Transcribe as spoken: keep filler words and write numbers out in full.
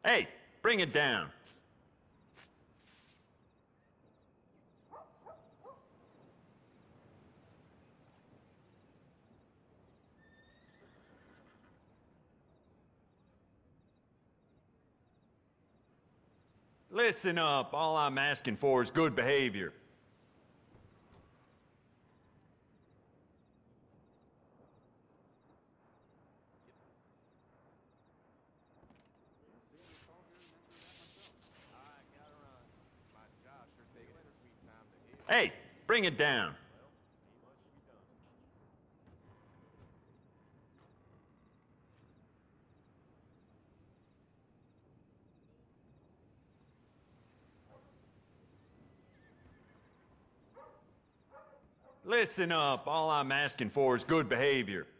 Hey, bring it down. Listen up. All I'm asking for is good behavior. Hey, bring it down. Listen up. All I'm asking for is good behavior.